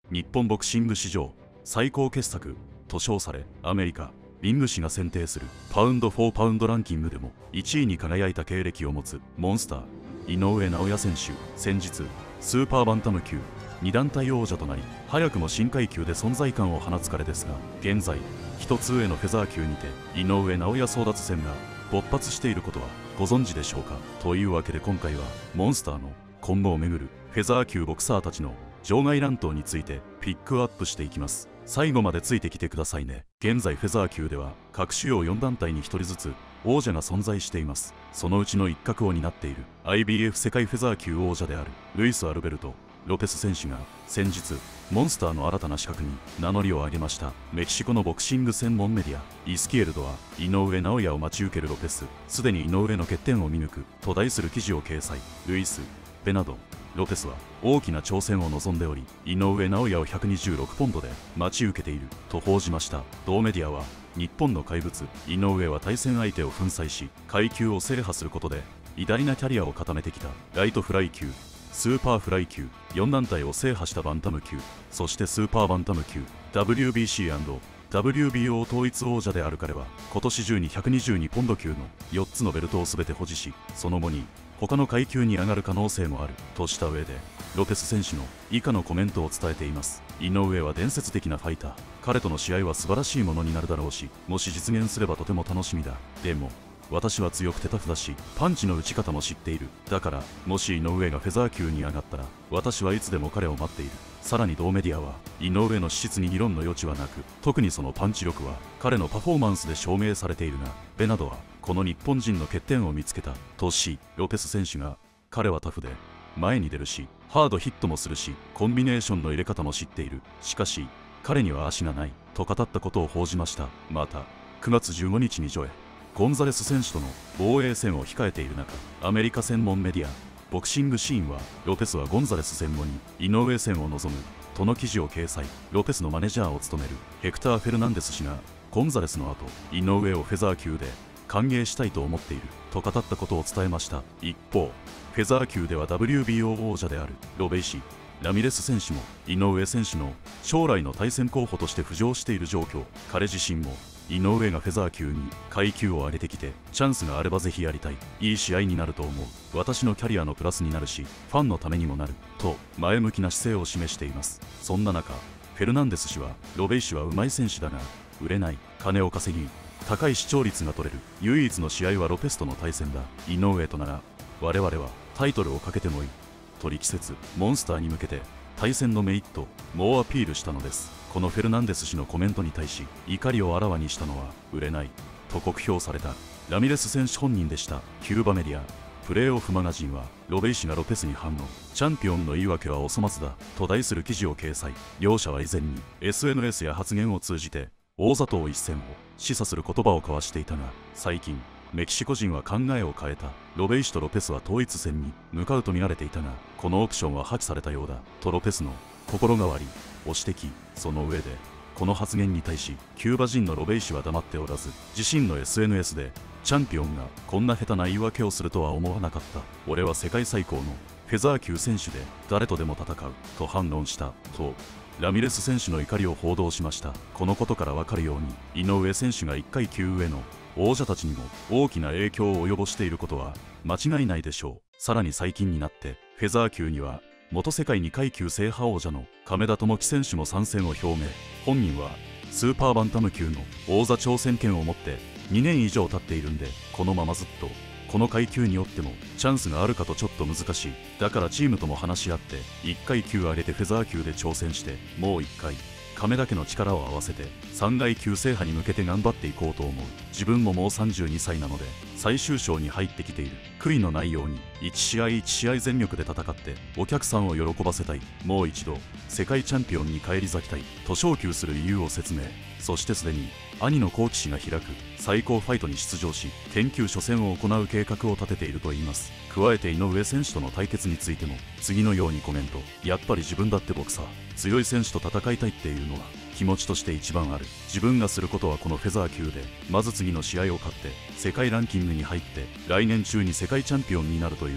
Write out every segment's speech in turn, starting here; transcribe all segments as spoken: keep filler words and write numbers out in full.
日本ボクシング史上最高傑作と称され、アメリカリング誌が選定するパウンド・フォー・パウンドランキングでもいちいに輝いた経歴を持つモンスター井上尚弥選手。先日スーパーバンタム級に団体王者となり、早くも新階級で存在感を放つ彼ですが、現在一つ上のフェザー級にて井上尚弥争奪戦が勃発していることはご存知でしょうか。というわけで今回はモンスターの今後をめぐるフェザー級ボクサーたちの場外乱闘についてピックアップしていきます。最後までついてきてくださいね。現在フェザー級では各主要よん団体にひとりずつ王者が存在しています。そのうちの一角を担っている アイビーエフ 世界フェザー級王者であるルイス・アルベルト・ロペス選手が先日モンスターの新たな資格に名乗りを上げました。メキシコのボクシング専門メディアイスキエルドは井上尚弥を待ち受けるロペス、すでに井上の欠点を見抜くと題する記事を掲載。ルイス・ベナド・ロペスは大きな挑戦を望んでおり、井上尚弥をひゃくにじゅうろくポンドで待ち受けていると報じました。同メディアは日本の怪物井上は対戦相手を粉砕し階級を制覇することで偉大なキャリアを固めてきた。ライトフライ級、スーパーフライ級よん団体を制覇したバンタム級、そしてスーパーバンタム級 ダブリュービーシー& ダブリュービーオー 統一王者である彼は今年中にひゃくにじゅうにポンド級のよっつのベルトを全て保持し、その後に他の階級に上がる可能性もあるとした上で、ロペス選手の以下のコメントを伝えています。井上は伝説的なファイター、彼との試合は素晴らしいものになるだろうし、もし実現すればとても楽しみだ。でも私は強くてタフだし、パンチの打ち方も知っている。だからもし井上がフェザー級に上がったら私はいつでも彼を待っている。さらに同メディアは井上の資質に議論の余地はなく、特にそのパンチ力は彼のパフォーマンスで証明されているが、ベナドはこの日本人の欠点を見つけたとし、ロペス選手が彼はタフで前に出るしハードヒットもするしコンビネーションの入れ方も知っている、しかし彼には足がないと語ったことを報じました。またくがつじゅうごにちにジョエ・ゴンザレス選手との防衛戦を控えている中、アメリカ専門メディアボクシングシーンはロペスはゴンザレス戦後に井上戦を望むとの記事を掲載。ロペスのマネージャーを務めるヘクター・フェルナンデス氏がゴンザレスの後井上をフェザー級で歓迎したいと思っていると語ったことを伝えました。一方フェザー級では ダブリュービーオー 王者であるロベイシ・ラミレス選手も井上選手の将来の対戦候補として浮上している状況。彼自身も井上がフェザー級に階級を上げてきてチャンスがあればぜひやりたい、いい試合になると思う、私のキャリアのプラスになるしファンのためにもなると前向きな姿勢を示しています。そんな中フェルナンデス氏はロベイ氏は上手い選手だが売れない、金を稼ぎ高い視聴率が取れる、唯一の試合はロペスとの対戦だ、井上となら我々はタイトルをかけてもいいと力説、モンスターに向けて対戦のメリット猛アピールしたのです。このフェルナンデス氏のコメントに対し怒りをあらわにしたのは売れないと酷評されたラミレス選手本人でした。キューバメディアプレーオフマガジンはロベイ氏がロペスに反応、チャンピオンの言い訳はお粗末だと題する記事を掲載。両者は以前に エスエヌエス や発言を通じて大里一戦を示唆する言葉を交わしていたが、最近メキシコ人は考えを変えた。ロベイ氏とロペスは統一戦に向かうと見られていたが、このオプションは破棄されたようだとロペスの心変わりを指摘。その上でこの発言に対しキューバ人のロベイ氏は黙っておらず、自身の エスエヌエス でチャンピオンがこんな下手な言い訳をするとは思わなかった、俺は世界最高のフェザー級選手で誰とでも戦うと反論したとラミレス選手の怒りを報道しました。このことから分かるように井上選手がいっかい級上の王者たちにも大きな影響を及ぼしていることは間違いないでしょう。さらに最近になってフェザー級には元世界に階級制覇王者の亀田智樹選手も参戦を表明。本人はスーパーバンタム級の王座挑戦権を持ってにねん以上経っているんで、このままずっとこの階級によってもチャンスがあるかとちょっと難しい。だからチームとも話し合っていっかい級上げてフェザー級で挑戦して、もういっかい亀田家の力を合わせてさんがい級制覇に向けて頑張っていこうと思う。自分ももうさんじゅうにさいなので最終章に入ってきている。悔いのないようにいち試合いち試合全力で戦ってお客さんを喜ばせたい。もう一度世界チャンピオンに返り咲きたいと昇級する理由を説明。そしてすでに兄の幸喜氏が開く最高ファイトに出場し研究初戦を行う計画を立てているといいます。加えて井上選手との対決についても次のようにコメント。やっぱり自分だってボクサー強い選手と戦いたいっていうのは気持ちとして一番ある。自分がすることはこのフェザー級でまず次の試合を勝って世界ランキングに入って来年中に世界チャンピオンになるということ。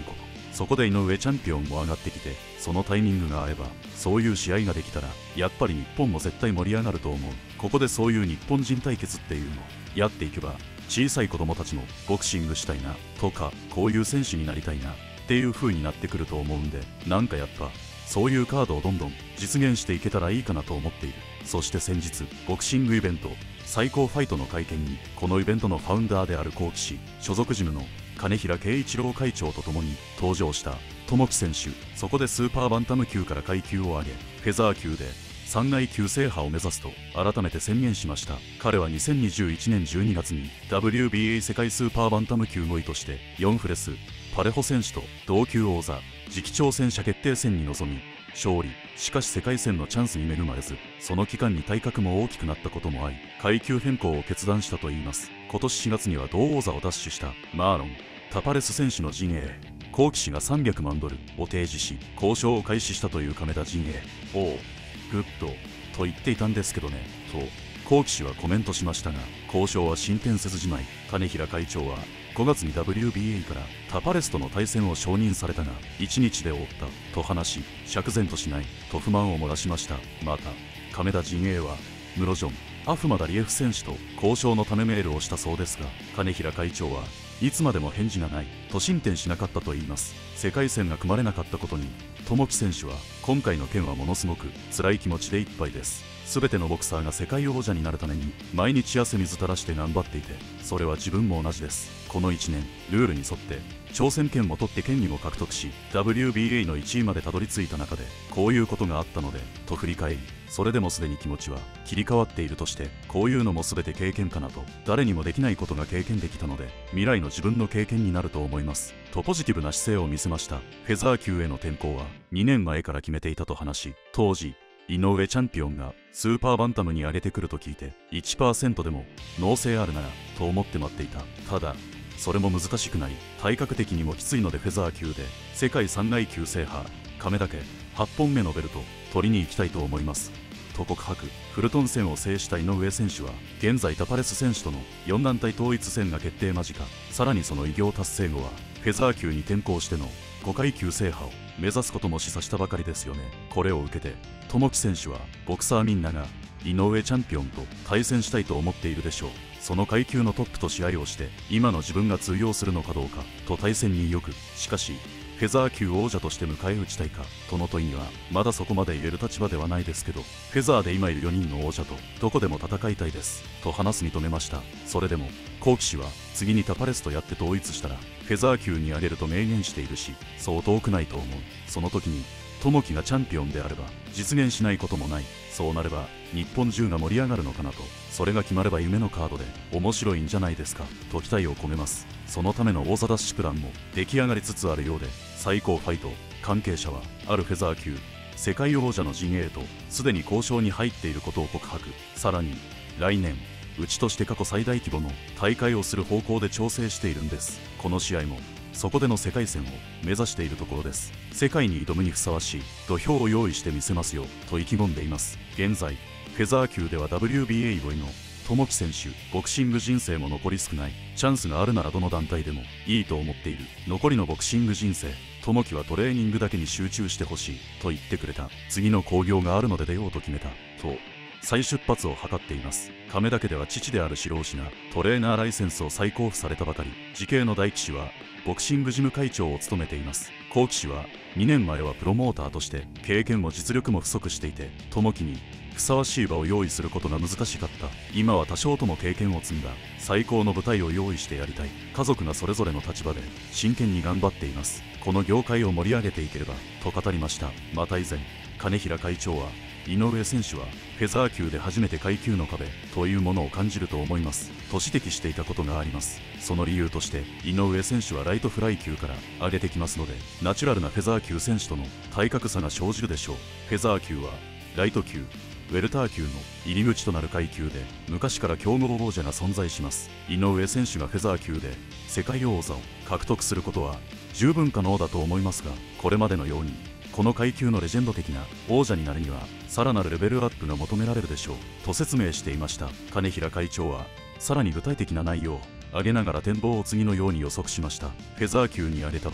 そこで井上チャンピオンも上がってきて、そのタイミングが合えばそういう試合ができたらやっぱり日本も絶対盛り上がると思う。ここでそういう日本人対決っていうのをやっていけば、小さい子供たちもボクシングしたいなとか、こういう選手になりたいなっていう風になってくると思うんで、なんかやっぱそういうカードをどんどん実現していけたらいいかなと思っている。そして先日ボクシングイベント最高ファイトの会見に、このイベントのファウンダーである幸喜氏所属ジムの金平圭一郎会長とともに登場した友樹選手。そこでスーパーバンタム級から階級を上げ、フェザー級でさんがい級制覇を目指すと改めて宣言しました。彼はにせんにじゅういちねんじゅうにがつに ダブリュービーエー 世界スーパーバンタム級ごいとしてヨンフレス・パレホ選手と同級王座次期挑戦者決定戦に臨み勝利。しかし世界戦のチャンスに恵まれず、その期間に体格も大きくなったこともあり階級変更を決断したといいます。今年しがつには同王座を奪取したマーロン・タパレス選手の陣営、幸喜氏がさんびゃくまんドルを提示し交渉を開始したという亀田陣営。おおグッドと言っていたんですけどねと幸喜氏はコメントしましたが、交渉は進展せずじまい。金平会長はごがつに ダブリュービーエー からタパレスとの対戦を承認されたがいちにちで終わったと話し、釈然としないと不満を漏らしました。また亀田陣営はムロジョン・アフマダリエフ選手と交渉のためメールをしたそうですが、金平会長はいつまでも返事がないと進展しなかったといいます。世界戦が組まれなかったことに友樹選手は今回の件はものすごく辛い気持ちでいっぱいです。全てのボクサーが世界王者になるために毎日汗水垂らして頑張っていて、それは自分も同じです。このいちねんルールに沿って挑戦権も取って権利も獲得し ダブリュービーエー のいちいまでたどり着いた中でこういうことがあったのでと振り返り、それでもすでに気持ちは切り替わっているとして、こういうのも全て経験かなと、誰にもできないことが経験できたので未来の自分の経験になると思いますとポジティブな姿勢を見せました。フェザー級への転向はにねんまえから決めていたと話し、当時井上チャンピオンがスーパーバンタムに上げてくると聞いて いちパーセント でも能性あるならと思って待っていた。ただそれも難しくなり体格的にもきついので、フェザー級で世界さんがい級制覇亀田家はっぽんめのベルト取りに行きたいと思いますと告白。フルトン戦を制した井上選手は現在タパレス選手とのよん団体統一戦が決定間近。さらにその偉業達成後はフェザー級に転向してのごかい級制覇を目指すことも示唆したばかりですよね。これを受けて友樹選手はボクサーみんなが井上チャンピオンと対戦したいと思っているでしょう。その階級のトップと試合をして今の自分が通用するのかどうかと対戦に意欲。しかしフェザー級王者として迎え撃ちたいかとの問いにはまだそこまで言える立場ではないですけど、フェザーで今いるよにんの王者とどこでも戦いたいですと話す認めました。それでも幸喜氏は次にタパレスとやって統一したらフェザー級に上げると明言しているし、そう遠くないと思う。その時に友樹がチャンピオンであれば実現しないこともない。そうなれば日本中が盛り上がるのかなと、それが決まれば夢のカードで面白いんじゃないですかと期待を込めます。そのための王座奪取プランも出来上がりつつあるようで、最高ファイト関係者はあるフェザー級世界王者の陣営とすでに交渉に入っていることを告白。さらに来年うちとして過去最大規模の大会をする方向で調整しているんです。この試合もそこでの世界戦を目指しているところです。世界に挑むにふさわしい土俵を用意してみせますよと意気込んでいます。現在フェザー級では ダブリュービーエー 超えの友樹選手、ボクシング人生も残り少ない。チャンスがあるならどの団体でもいいと思っている。残りのボクシング人生、友樹はトレーニングだけに集中してほしいと言ってくれた。次の興行があるので出ようと決めたと再出発を図っています。亀田家では父である四郎氏がトレーナーライセンスを再交付されたばかり。次系の大騎士はボクシング事務会長を務めています。幸喜氏はにねんまえはプロモーターとして経験も実力も不足していて、友樹にふさわしい場を用意することが難しかった。今は多少とも経験を積んだ最高の舞台を用意してやりたい。家族がそれぞれの立場で真剣に頑張っています。この業界を盛り上げていければと語りました。また以前金平会長は井上選手はフェザー級で初めて階級の壁というものを感じると思いますと指摘していたことがあります。その理由として井上選手はライトフライ級から上げてきますので、ナチュラルなフェザー級選手との体格差が生じるでしょう。フェザー級はライト級、ウェルター級の入り口となる階級で昔から強豪王者が存在します。井上選手がフェザー級で世界王座を獲得することは十分可能だと思いますが、これまでのようにこの階級のレジェンド的な王者になるにはさらなるレベルアップが求められるでしょうと説明していました。金平会長はさらに具体的な内容を挙げながら展望を次のように予測しました。フェザー級に上げた場合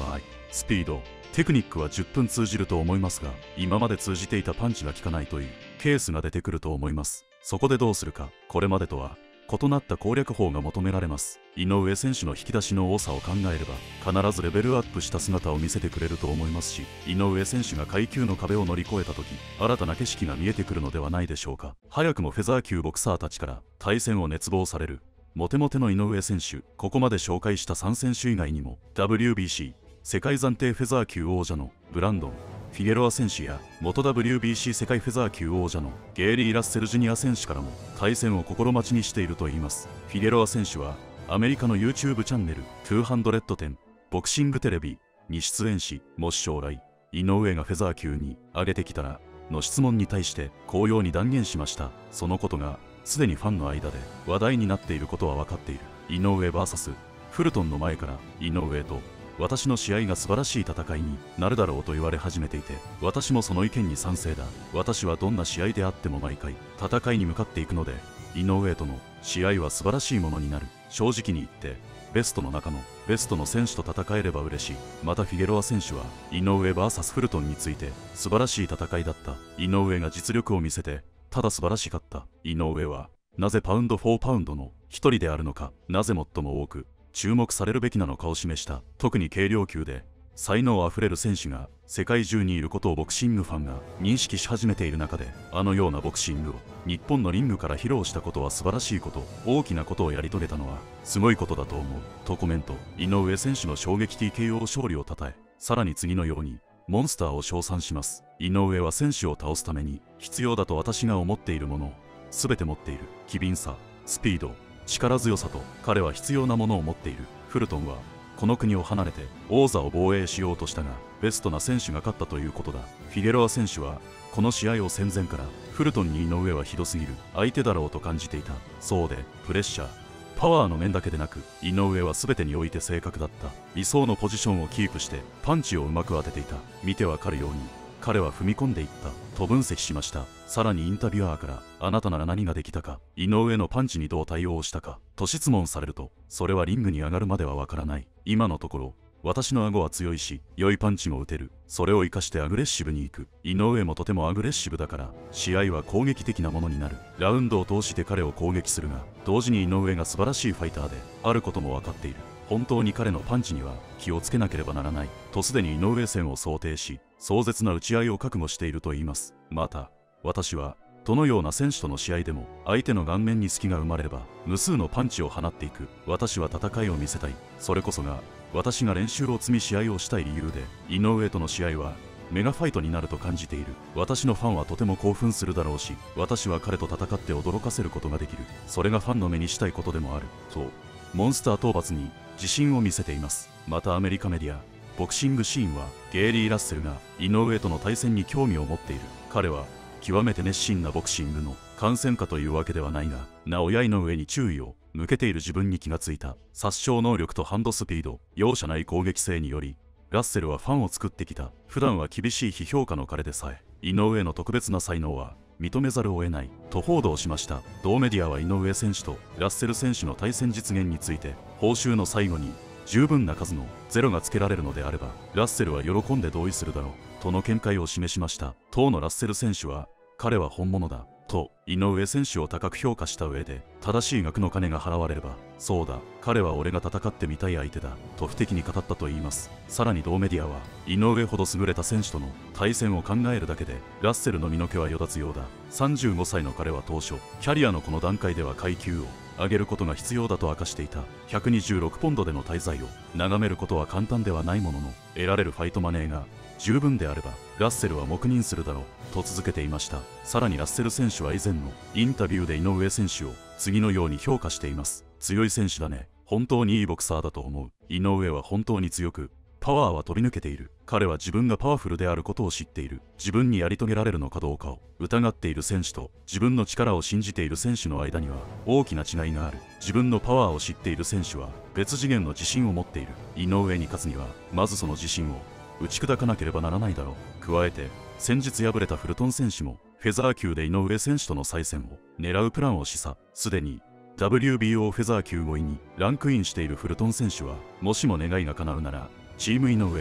スピード、テクニックはじゅっぷん通じると思いますが、今まで通じていたパンチが効かないというケースが出てくると思います。そこでどうするか、これまでとは異なった攻略法が求められます。井上選手の引き出しの多さを考えれば、必ずレベルアップした姿を見せてくれると思いますし、井上選手が階級の壁を乗り越えた時、新たな景色が見えてくるのではないでしょうか。早くもフェザー級ボクサーたちから対戦を熱望されるモテモテの井上選手。ここまで紹介したさん選手以外にも ダブリュービーシー 世界暫定フェザー級王者のブランドン・フィゲロア選手や元 ダブリュービーシー 世界フェザー級王者のゲイリー・ラッセル・ジュニア選手からも対戦を心待ちにしているといいます。フィゲロア選手はアメリカの YouTube チャンネルにひゃくてんボクシングテレビに出演し、もし将来井上がフェザー級に上げてきたらの質問に対して公用に断言しました。そのことがすでにファンの間で話題になっていることは分かっている。井上 ブイエス フルトンの前から井上と私の試合が素晴らしい戦いになるだろうと言われ始めていて、私もその意見に賛成だ。私はどんな試合であっても毎回戦いに向かっていくので、井上との試合は素晴らしいものになる。正直に言ってベストの中のベストの選手と戦えれば嬉しい。またフィゲロア選手は井上 ブイエス フルトンについて素晴らしい戦いだった。井上が実力を見せてただ素晴らしかった。井上はなぜパウンドフォーパウンドの一人であるのか、なぜ最も多く注目されるべきなのかを示した。特に軽量級で才能あふれる選手が世界中にいることをボクシングファンが認識し始めている中で、あのようなボクシングを日本のリングから披露したことは素晴らしいこと、大きなことをやり遂げたのはすごいことだと思うとコメント。井上選手の衝撃 ティーケーオー 勝利をたたえ、さらに次のようにモンスターを称賛します。井上は選手を倒すために必要だと私が思っているものを全て持っている。機敏さ、スピード、力強さと彼は必要なものを持っている。フルトンはこの国を離れて王座を防衛しようとしたが、ベストな選手が勝ったということだ。フィゲロア選手はこの試合を戦前からフルトンに井上はひどすぎる相手だろうと感じていたそうで、プレッシャー、パワーの面だけでなく井上は全てにおいて正確だった。理想のポジションをキープしてパンチをうまく当てていた。見てわかるように彼は踏み込んでいったと分析しました。さらにインタビュアーから、あなたなら何ができたか、井上のパンチにどう対応したかと質問されると、それはリングに上がるまではわからない。今のところ私の顎は強いし良いパンチも打てる。それを生かしてアグレッシブに行く。井上もとてもアグレッシブだから試合は攻撃的なものになる。ラウンドを通して彼を攻撃するが、同時に井上が素晴らしいファイターであることも分かっている。本当に彼のパンチには気をつけなければならないとすでに井上戦を想定し、壮絶な打ち合いを覚悟していると言います。また私はどのような選手との試合でも相手の顔面に隙が生まれれば無数のパンチを放っていく。私は戦いを見せたい。それこそが私が練習を積み試合をしたい理由で、井上との試合はメガファイトになると感じている。私のファンはとても興奮するだろうし、私は彼と戦って驚かせることができる。それがファンの目にしたいことでもあるとモンスター討伐に自信を見せています。またアメリカメディアボクシングシーンはゲイリー・ラッセルが井上との対戦に興味を持っている。彼は極めて熱心なボクシングの観戦家というわけではないが、なおや井上に注意を向けている自分に気がついた。殺傷能力とハンドスピード、容赦ない攻撃性によりラッセルはファンを作ってきた。普段は厳しい批評家の彼でさえ井上の特別な才能は認めざるを得ないと報道しました。同メディアは井上選手とラッセル選手の対戦実現について、報酬の最後に十分な数のゼロがつけられるのであればラッセルは喜んで同意するだろうとの見解を示しました。当のラッセル選手は彼は本物だと井上選手を高く評価した上で、正しい額の金が払われれば、そうだ彼は俺が戦ってみたい相手だと不敵に語ったといいます。さらに同メディアは井上ほど優れた選手との対戦を考えるだけでラッセルの身の毛はよだつようだ。さんじゅうごさいの彼は当初キャリアのこの段階では階級を上げることが必要だと明かしていた。ひゃくにじゅうろくポンドでの滞在を眺めることは簡単ではないものの、得られるファイトマネーが十分であればラッセルは黙認するだろうと続けていました。さらにラッセル選手は以前のインタビューで井上選手を次のように評価しています。強い選手だね。本当にいいボクサーだと思う。井上は本当に強く、パワーは飛び抜けている。彼は自分がパワフルであることを知っている。自分にやり遂げられるのかどうかを疑っている選手と自分の力を信じている選手の間には大きな違いがある。自分のパワーを知っている選手は別次元の自信を持っている。井上に勝つにはまずその自信を打ち砕かなければならないだろう。加えて先日敗れたフルトン選手もフェザー級で井上選手との再戦を狙うプランを示唆。すでに ダブリュービーオー フェザー級ごいにランクインしているフルトン選手は、もしも願いが叶うならチーム井上が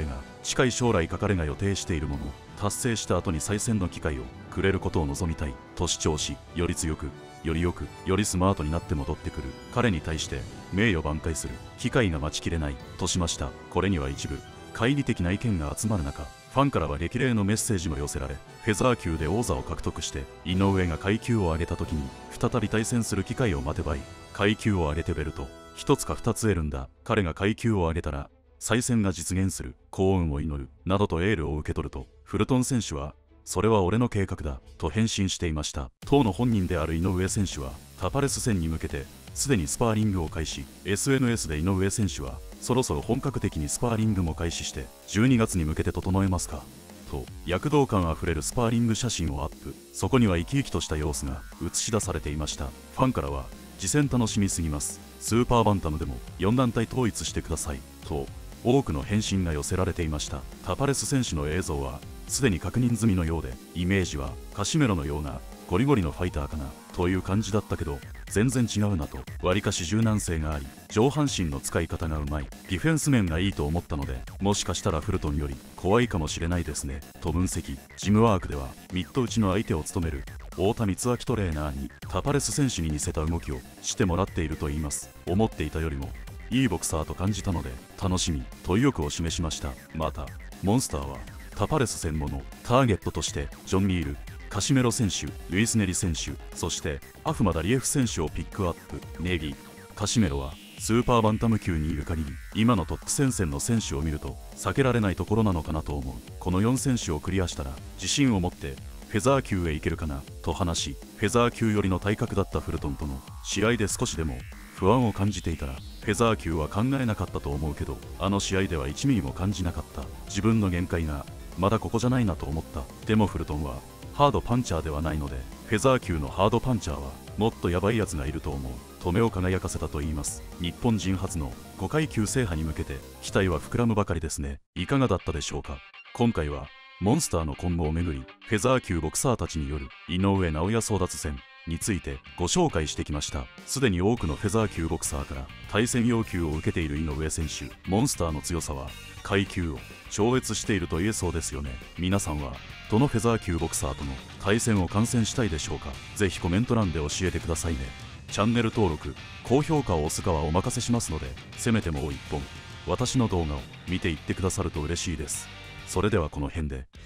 近い将来彼が予定しているものを達成した後に再戦の機会をくれることを望みたいと主張し、より強くよりよくよりスマートになって戻ってくる彼に対して名誉挽回する機会が待ちきれないとしました。これには一部懐疑的な意見が集まる中、ファンからは激励のメッセージも寄せられ、フェザー級で王座を獲得して井上が階級を上げた時に再び対戦する機会を待てばいい。階級を上げてベルト一つか二つ得るんだ。彼が階級を上げたら再戦が実現する。幸運を祈るなどとエールを受け取ると、フルトン選手はそれは俺の計画だと返信していました。当の本人である井上選手はタパレス戦に向けてすでにスパーリングを開始。 エスエヌエス で井上選手はそろそろ本格的にスパーリングも開始してじゅうにがつに向けて整えますかと躍動感あふれるスパーリング写真をアップ。そこには生き生きとした様子が映し出されていました。ファンからは次戦楽しみすぎます、スーパーバンタムでもよん団体統一してくださいと多くの返信が寄せられていました。タパレス選手の映像はすでに確認済みのようで、イメージはカシメロのようなゴリゴリのファイターかなという感じだったけど全然違うなと。わりかし柔軟性があり上半身の使い方がうまい、ディフェンス面がいいと思ったのでもしかしたらフルトンより怖いかもしれないですねと分析。ジムワークではミット打ちの相手を務める太田光明トレーナーにタパレス選手に似せた動きをしてもらっているといいます。思っていたよりもいいボクサーと感じたので楽しみと意欲を示しました。またモンスターはタパレス専門のターゲットとしてジョン・ミール、カシメロ選手、ルイス・ネリ選手、そしてアフマダ・リエフ選手をピックアップ。ネギカシメロはスーパーバンタム級にいる限り今のトップ戦線の選手を見ると避けられないところなのかなと思う。このよん選手をクリアしたら自信を持ってフェザー級へ行けるかなと話し、フェザー級寄りの体格だったフルトンとの試合で少しでも不安を感じていたらフェザー級は考えなかったと思うけど、あの試合ではいちミリも感じなかった。自分の限界がまだここじゃないなと思った。でもフルトンはハードパンチャーではないので、フェザー級のハードパンチャーはもっとヤバいやつがいると思うと目を輝かせたといいます。日本人初のご階級制覇に向けて期待は膨らむばかりですね。いかがだったでしょうか。今回はモンスターの今後をめぐりフェザー級ボクサーたちによる井上尚弥争奪戦についてご紹介してきました。すでに多くのフェザー級ボクサーから対戦要求を受けている井上選手。モンスターの強さは階級を超越していると言えそうですよね。皆さんはどのフェザー級ボクサーとの対戦を観戦したいでしょうか。ぜひコメント欄で教えてくださいね。チャンネル登録、高評価を押すかはお任せしますので、せめてもう一本私の動画を見ていってくださると嬉しいです。それではこの辺で。